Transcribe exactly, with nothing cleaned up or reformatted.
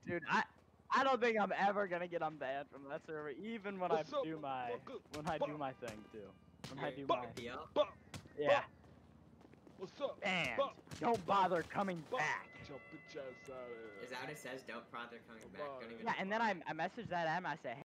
Dude, I I don't think I'm ever gonna get unbanned from that server, even when What's I up, do my motherfucker? when I Bah. do my thing too. When I Your- do Bah. my P L? Bah. yeah. What's up? And Bah. don't bother coming Bah. back. Get your bitch ass out of here. Is that what it says? Don't bother coming back. Don't even Yeah, and then I I message that M. I say,